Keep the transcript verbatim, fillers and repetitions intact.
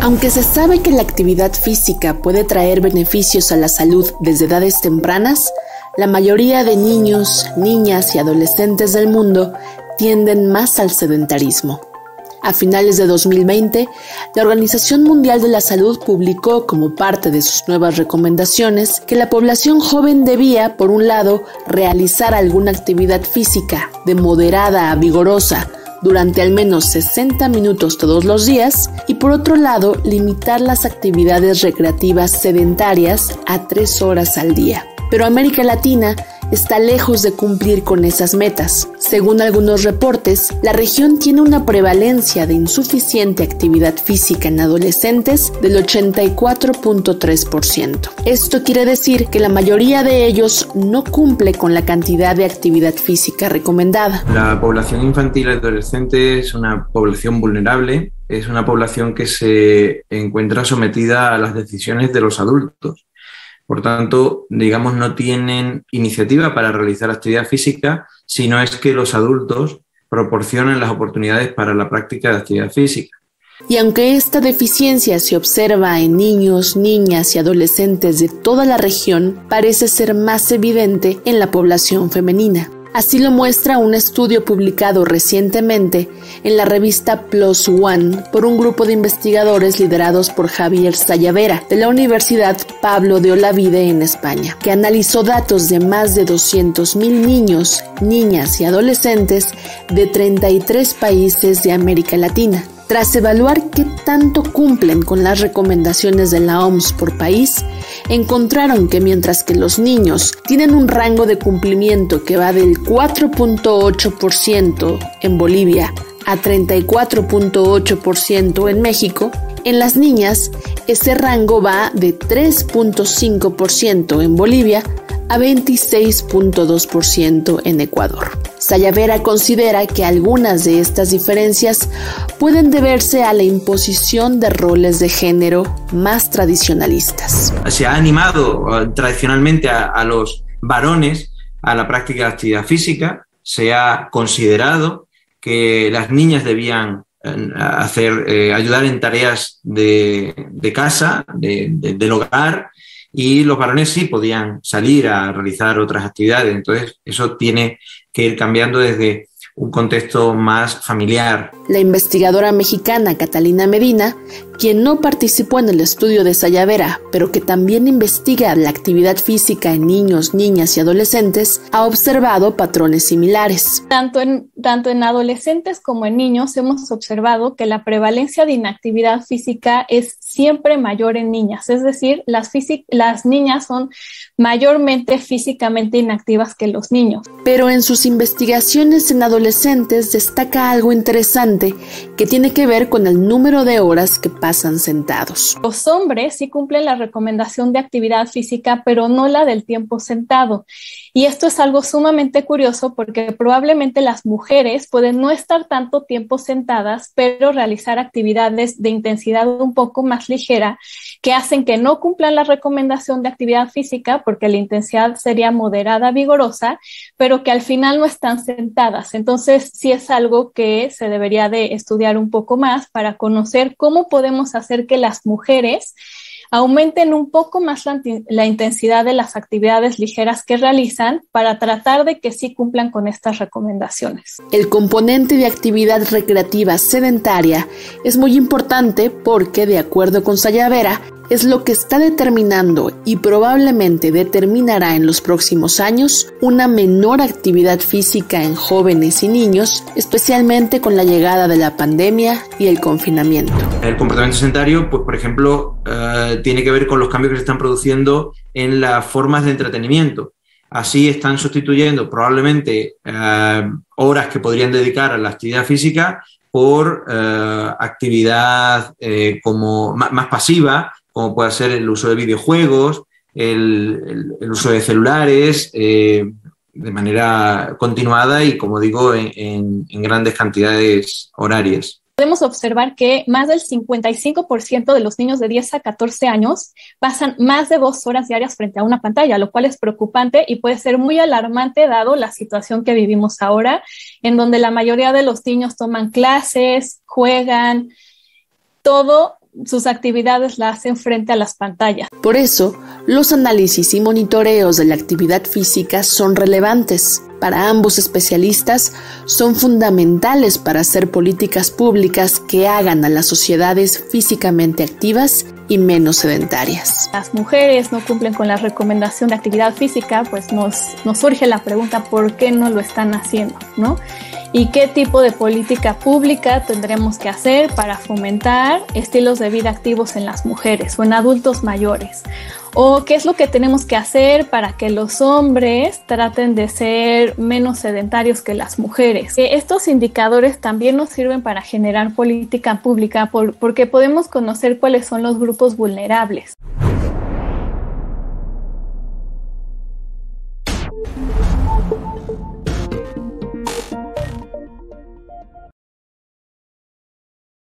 Aunque se sabe que la actividad física puede traer beneficios a la salud desde edades tempranas, la mayoría de niños, niñas y adolescentes del mundo tienden más al sedentarismo. A finales de dos mil veinte, la Organización Mundial de la Salud publicó como parte de sus nuevas recomendaciones que la población joven debía, por un lado, realizar alguna actividad física de moderada a vigorosa durante al menos sesenta minutos todos los días y, por otro lado, limitar las actividades recreativas sedentarias a tres horas al día. Pero América Latina está lejos de cumplir con esas metas. Según algunos reportes, la región tiene una prevalencia de insuficiente actividad física en adolescentes del ochenta y cuatro punto tres por ciento. Esto quiere decir que la mayoría de ellos no cumple con la cantidad de actividad física recomendada. La población infantil y adolescente es una población vulnerable, es una población que se encuentra sometida a las decisiones de los adultos. Por tanto, digamos, no tienen iniciativa para realizar actividad física, sino es que los adultos proporcionan las oportunidades para la práctica de actividad física. Y aunque esta deficiencia se observa en niños, niñas y adolescentes de toda la región, parece ser más evidente en la población femenina. Así lo muestra un estudio publicado recientemente en la revista Plus One por un grupo de investigadores liderados por Javier Sayavera de la Universidad Pablo de Olavide en España, que analizó datos de más de doscientos mil niños, niñas y adolescentes de treinta y tres países de América Latina. Tras evaluar qué tanto cumplen con las recomendaciones de la O M S por país, encontraron que mientras que los niños tienen un rango de cumplimiento que va del cuatro punto ocho por ciento en Bolivia a treinta y cuatro punto ocho por ciento en México, en las niñas ese rango va de tres punto cinco por ciento en Bolivia a veintiséis punto dos por ciento en Ecuador. Sayavera considera que algunas de estas diferencias pueden deberse a la imposición de roles de género más tradicionalistas. Se ha animado tradicionalmente a, a los varones a la práctica de actividad física, se ha considerado que las niñas debían hacer, eh, ayudar en tareas de, de casa, de, de, del hogar, y los varones sí podían salir a realizar otras actividades. Entonces, eso tiene que ir cambiando desde un contexto más familiar. La investigadora mexicana Catalina Medina, quien no participó en el estudio de Sayavera, pero que también investiga la actividad física en niños, niñas y adolescentes, ha observado patrones similares. Tanto en, tanto en adolescentes como en niños hemos observado que la prevalencia de inactividad física es siempre mayor en niñas, es decir, las, físic- las niñas son mayormente físicamente inactivas que los niños. Pero en sus investigaciones en adolescentes destaca algo interesante que tiene que ver con el número de horas que pasan sentados. Los hombres sí cumplen la recomendación de actividad física, pero no la del tiempo sentado. Y esto es algo sumamente curioso porque probablemente las mujeres pueden no estar tanto tiempo sentadas, pero realizar actividades de intensidad un poco más ligera que hacen que no cumplan la recomendación de actividad física porque la intensidad sería moderada, vigorosa, pero que al final no están sentadas. Entonces sí es algo que se debería de estudiar un poco más para conocer cómo podemos hacer que las mujeres aumenten un poco más la, la intensidad de las actividades ligeras que realizan para tratar de que sí cumplan con estas recomendaciones. El componente de actividad recreativa sedentaria es muy importante porque, de acuerdo con Sayavera, es lo que está determinando y probablemente determinará en los próximos años una menor actividad física en jóvenes y niños, especialmente con la llegada de la pandemia y el confinamiento. El comportamiento sedentario, pues por ejemplo, eh, tiene que ver con los cambios que se están produciendo en las formas de entretenimiento. Así están sustituyendo probablemente eh, horas que podrían dedicar a la actividad física por eh, actividad eh, como más, más pasiva, como puede ser el uso de videojuegos, el, el, el uso de celulares, eh, de manera continuada y, como digo, en, en, en grandes cantidades horarias. Podemos observar que más del cincuenta y cinco por ciento de los niños de diez a catorce años pasan más de dos horas diarias frente a una pantalla, lo cual es preocupante y puede ser muy alarmante dado la situación que vivimos ahora, en donde la mayoría de los niños toman clases, juegan, todo sus actividades la hacen frente a las pantallas. Por eso, los análisis y monitoreos de la actividad física son relevantes. Para ambos especialistas, son fundamentales para hacer políticas públicas que hagan a las sociedades físicamente activas y menos sedentarias. Las mujeres no cumplen con la recomendación de actividad física, pues nos, nos surge la pregunta ¿por qué no lo están haciendo?, ¿no? ¿Y qué tipo de política pública tendremos que hacer para fomentar estilos de vida activos en las mujeres o en adultos mayores? ¿O qué es lo que tenemos que hacer para que los hombres traten de ser menos sedentarios que las mujeres? Estos indicadores también nos sirven para generar política pública por, porque podemos conocer cuáles son los grupos vulnerables.